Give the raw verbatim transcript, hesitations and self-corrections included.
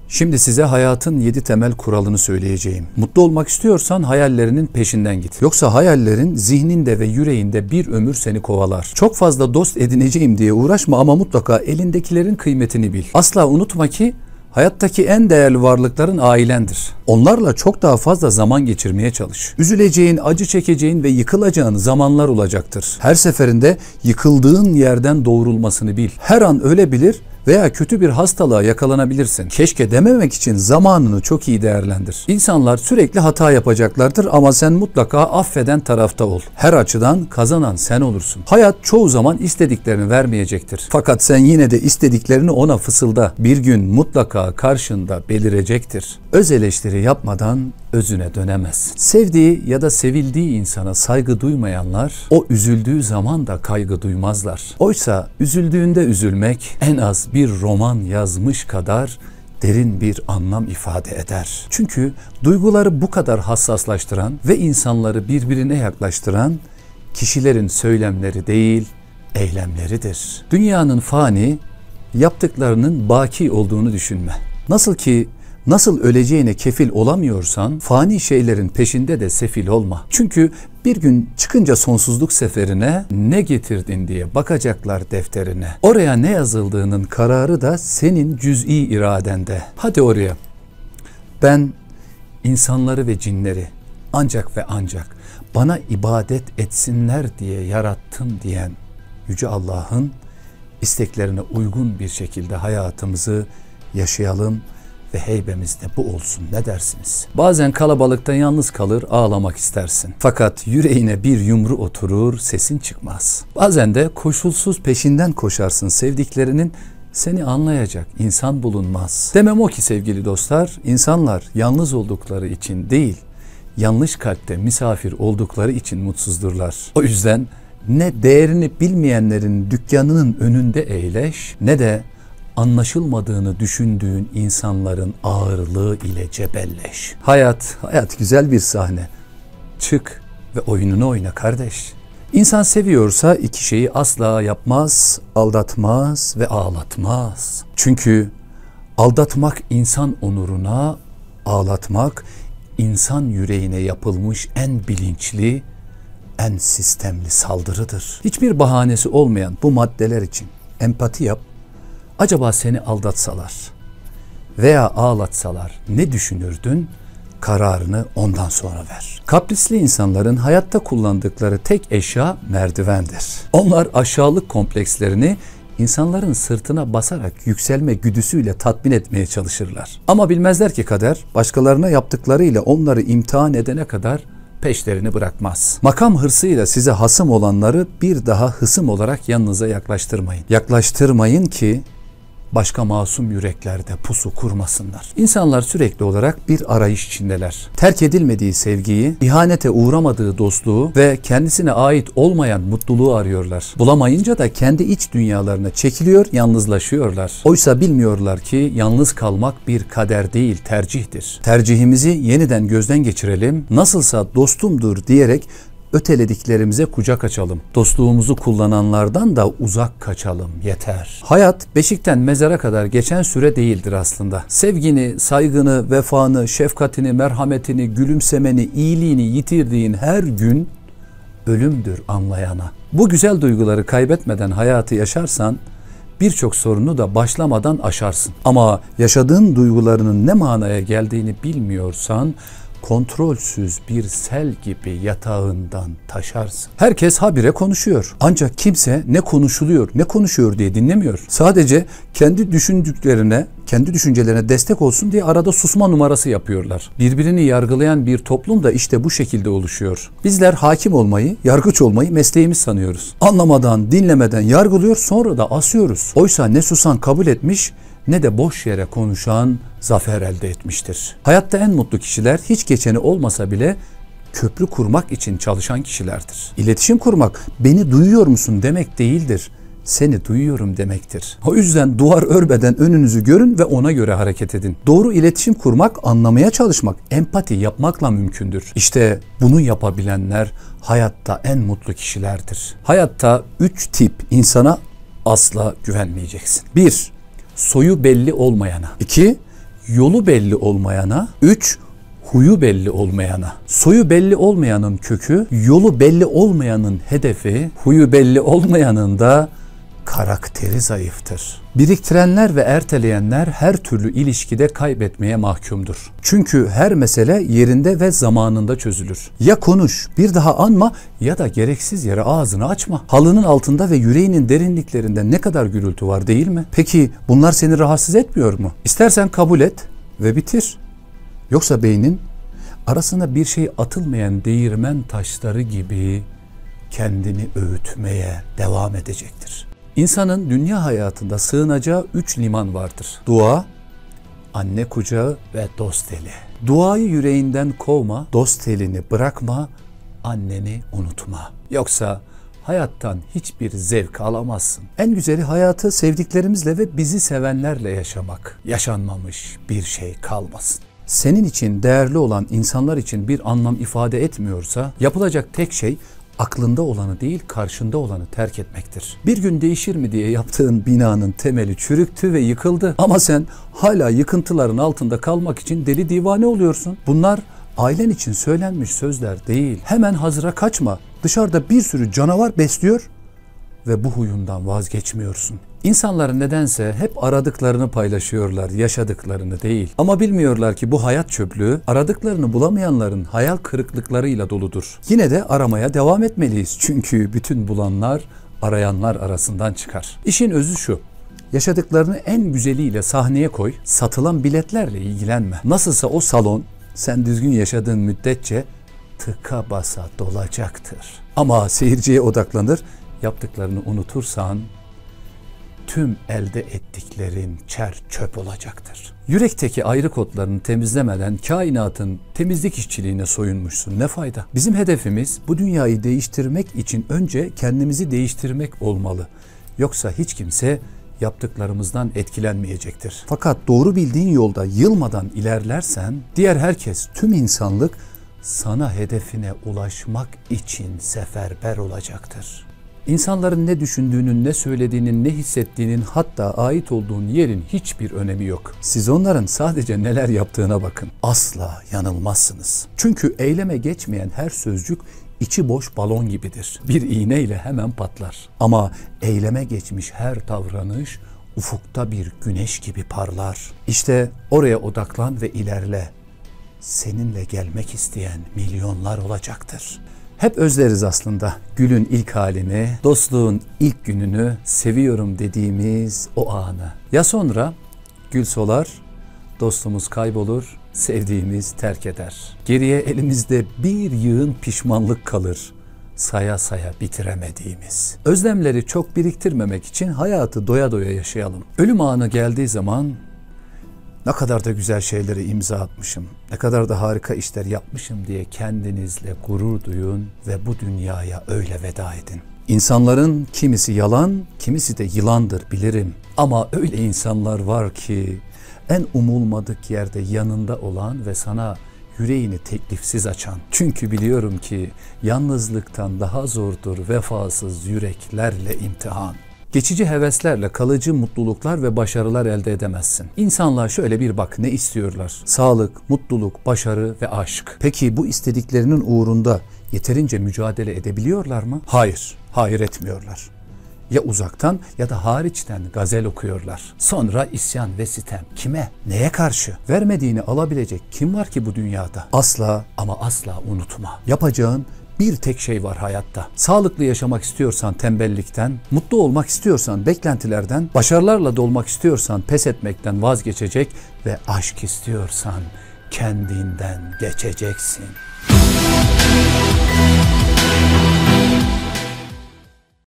Şimdi size hayatın yedi temel kuralını söyleyeceğim. Mutlu olmak istiyorsan hayallerinin peşinden git. Yoksa hayallerin zihninde ve yüreğinde bir ömür seni kovalar. Çok fazla dost edineceğim diye uğraşma ama mutlaka elindekilerin kıymetini bil. Asla unutma ki hayattaki en değerli varlıkların ailendir. Onlarla çok daha fazla zaman geçirmeye çalış. Üzüleceğin, acı çekeceğin ve yıkılacağın zamanlar olacaktır. Her seferinde yıkıldığın yerden doğrulmasını bil. Her an ölebilir veya kötü bir hastalığa yakalanabilirsin. Keşke dememek için zamanını çok iyi değerlendir. İnsanlar sürekli hata yapacaklardır ama sen mutlaka affeden tarafta ol. Her açıdan kazanan sen olursun. Hayat çoğu zaman istediklerini vermeyecektir. Fakat sen yine de istediklerini ona fısılda. Bir gün mutlaka karşında belirecektir. Öz eleştiri yapmadan özüne dönemez. Sevdiği ya da sevildiği insana saygı duymayanlar o üzüldüğü zaman da kaygı duymazlar. Oysa üzüldüğünde üzülmek en az bir roman yazmış kadar derin bir anlam ifade eder. Çünkü duyguları bu kadar hassaslaştıran ve insanları birbirine yaklaştıran kişilerin söylemleri değil, eylemleridir. Dünyanın fani, yaptıklarının baki olduğunu düşünme. Nasıl ki nasıl öleceğine kefil olamıyorsan, fani şeylerin peşinde de sefil olma. Çünkü bir gün çıkınca sonsuzluk seferine ne getirdin diye bakacaklar defterine. Oraya ne yazıldığının kararı da senin cüz'i iradende. Hadi oraya. Ben insanları ve cinleri ancak ve ancak bana ibadet etsinler diye yarattım diyen Yüce Allah'ın isteklerine uygun bir şekilde hayatımızı yaşayalım ve heybemizde bu olsun. Ne dersiniz? Bazen kalabalıkta yalnız kalır, ağlamak istersin. Fakat yüreğine bir yumru oturur, sesin çıkmaz. Bazen de koşulsuz peşinden koşarsın, sevdiklerinin seni anlayacak insan bulunmaz. Demem o ki sevgili dostlar, insanlar yalnız oldukları için değil, yanlış kalpte misafir oldukları için mutsuzdurlar. O yüzden ne değerini bilmeyenlerin dükkanının önünde eğleş, ne de anlaşılmadığını düşündüğün insanların ağırlığı ile cebelleş. Hayat, hayat güzel bir sahne. Çık ve oyununu oyna kardeş. İnsan seviyorsa iki şeyi asla yapmaz, aldatmaz ve ağlatmaz. Çünkü aldatmak insan onuruna, ağlatmak insan yüreğine yapılmış en bilinçli, en sistemli saldırıdır. Hiçbir bahanesi olmayan bu maddeler için empati yap. Acaba seni aldatsalar veya ağlatsalar ne düşünürdün? Kararını ondan sonra ver. Kaprisli insanların hayatta kullandıkları tek eşya merdivendir. Onlar aşağılık komplekslerini insanların sırtına basarak yükselme güdüsüyle tatmin etmeye çalışırlar. Ama bilmezler ki kader başkalarına yaptıklarıyla onları imtihan edene kadar peşlerini bırakmaz. Makam hırsıyla size hasım olanları bir daha hısım olarak yanınıza yaklaştırmayın. Yaklaştırmayın ki başka masum yüreklerde pusu kurmasınlar. İnsanlar sürekli olarak bir arayış içindeler. Terk edilmediği sevgiyi, ihanete uğramadığı dostluğu ve kendisine ait olmayan mutluluğu arıyorlar. Bulamayınca da kendi iç dünyalarına çekiliyor, yalnızlaşıyorlar. Oysa bilmiyorlar ki yalnız kalmak bir kader değil, tercihtir. Tercihimizi yeniden gözden geçirelim. Nasılsa dostumdur diyerek ötelediklerimize kucak açalım. Dostluğumuzu kullananlardan da uzak kaçalım. Yeter. Hayat beşikten mezara kadar geçen süre değildir aslında. Sevgini, saygını, vefanı, şefkatini, merhametini, gülümsemeni, iyiliğini yitirdiğin her gün ölümdür anlayana. Bu güzel duyguları kaybetmeden hayatı yaşarsan birçok sorunu da başlamadan aşarsın. Ama yaşadığın duygularının ne manaya geldiğini bilmiyorsan kontrolsüz bir sel gibi yatağından taşarsın. Herkes habire konuşuyor. Ancak kimse ne konuşuluyor, ne konuşuyor diye dinlemiyor. Sadece kendi düşündüklerine, kendi düşüncelerine destek olsun diye arada susma numarası yapıyorlar. Birbirini yargılayan bir toplum da işte bu şekilde oluşuyor. Bizler hakim olmayı, yargıç olmayı mesleğimiz sanıyoruz. Anlamadan, dinlemeden yargılıyor, sonra da asıyoruz. Oysa ne susan kabul etmiş, ne de boş yere konuşan zafer elde etmiştir. Hayatta en mutlu kişiler hiç geçeni olmasa bile köprü kurmak için çalışan kişilerdir. İletişim kurmak beni duyuyor musun demek değildir. Seni duyuyorum demektir. O yüzden duvar örmeden önünüzü görün ve ona göre hareket edin. Doğru iletişim kurmak, anlamaya çalışmak, empati yapmakla mümkündür. İşte bunu yapabilenler hayatta en mutlu kişilerdir. Hayatta üç tip insana asla güvenmeyeceksin. Bir, soyu belli olmayana. İki, yolu belli olmayana, üç huyu belli olmayana. Soyu belli olmayanın kökü, yolu belli olmayanın hedefi, huyu belli olmayanın da karakteri zayıftır. Biriktirenler ve erteleyenler her türlü ilişkide kaybetmeye mahkumdur. Çünkü her mesele yerinde ve zamanında çözülür. Ya konuş, bir daha anma ya da gereksiz yere ağzını açma. Halının altında ve yüreğinin derinliklerinde ne kadar gürültü var değil mi? Peki bunlar seni rahatsız etmiyor mu? İstersen kabul et ve bitir. Yoksa beynin arasına bir şey atılmayan değirmen taşları gibi kendini öğütmeye devam edecektir. İnsanın dünya hayatında sığınacağı üç liman vardır. Dua, anne kucağı ve dost eli. Duayı yüreğinden kovma, dost elini bırakma, anneni unutma. Yoksa hayattan hiçbir zevk alamazsın. En güzeli hayatı sevdiklerimizle ve bizi sevenlerle yaşamak. Yaşanmamış bir şey kalmasın. Senin için değerli olan insanlar için bir anlam ifade etmiyorsa yapılacak tek şey aklında olanı değil karşında olanı terk etmektir. Bir gün değişir mi diye yaptığın binanın temeli çürüktü ve yıkıldı. Ama sen hala yıkıntıların altında kalmak için deli divane oluyorsun. Bunlar ailen için söylenmiş sözler değil. Hemen hazıra kaçma. Dışarıda bir sürü canavar besliyor ve bu huyundan vazgeçmiyorsun. İnsanlar nedense hep aradıklarını paylaşıyorlar, yaşadıklarını değil. Ama bilmiyorlar ki bu hayat çöplüğü aradıklarını bulamayanların hayal kırıklıklarıyla doludur. Yine de aramaya devam etmeliyiz. Çünkü bütün bulanlar arayanlar arasından çıkar. İşin özü şu: yaşadıklarını en güzeliyle sahneye koy, satılan biletlerle ilgilenme. Nasılsa o salon sen düzgün yaşadığın müddetçe tıka basa dolacaktır. Ama seyirciye odaklanır, yaptıklarını unutursan tüm elde ettiklerin çer çöp olacaktır. Yürekteki ayrık otlarını temizlemeden kainatın temizlik işçiliğine soyunmuşsun. Ne fayda? Bizim hedefimiz bu dünyayı değiştirmek için önce kendimizi değiştirmek olmalı. Yoksa hiç kimse yaptıklarımızdan etkilenmeyecektir. Fakat doğru bildiğin yolda yılmadan ilerlersen diğer herkes, tüm insanlık sana hedefine ulaşmak için seferber olacaktır. İnsanların ne düşündüğünün, ne söylediğinin, ne hissettiğinin, hatta ait olduğun yerin hiçbir önemi yok. Siz onların sadece neler yaptığına bakın. Asla yanılmazsınız. Çünkü eyleme geçmeyen her sözcük içi boş balon gibidir. Bir iğneyle hemen patlar. Ama eyleme geçmiş her davranış ufukta bir güneş gibi parlar. İşte oraya odaklan ve ilerle. Seninle gelmek isteyen milyonlar olacaktır. Hep özleriz aslında gülün ilk halini, dostluğun ilk gününü, seviyorum dediğimiz o anı. Ya sonra gül solar, dostumuz kaybolur, sevdiğimiz terk eder. Geriye elimizde bir yığın pişmanlık kalır, saya saya bitiremediğimiz. Özlemleri çok biriktirmemek için hayatı doya doya yaşayalım. Ölüm anı geldiği zaman ne kadar da güzel şeyleri imza atmışım, ne kadar da harika işler yapmışım diye kendinizle gurur duyun ve bu dünyaya öyle veda edin. İnsanların kimisi yalan, kimisi de yılandır bilirim. Ama öyle insanlar var ki en umulmadık yerde yanında olan ve sana yüreğini teklifsiz açan. Çünkü biliyorum ki yalnızlıktan daha zordur vefasız yüreklerle imtihan. Geçici heveslerle kalıcı mutluluklar ve başarılar elde edemezsin. İnsanlar şöyle bir bak, ne istiyorlar? Sağlık, mutluluk, başarı ve aşk. Peki bu istediklerinin uğrunda yeterince mücadele edebiliyorlar mı? Hayır, hayır etmiyorlar. Ya uzaktan ya da hariçten gazel okuyorlar. Sonra isyan ve sitem. Kime? Neye karşı? Vermediğini alabilecek kim var ki bu dünyada? Asla ama asla unutma. Yapacağın bir tek şey var hayatta. Sağlıklı yaşamak istiyorsan tembellikten, mutlu olmak istiyorsan beklentilerden, başarılarla dolmak istiyorsan pes etmekten vazgeçecek ve aşk istiyorsan kendinden geçeceksin.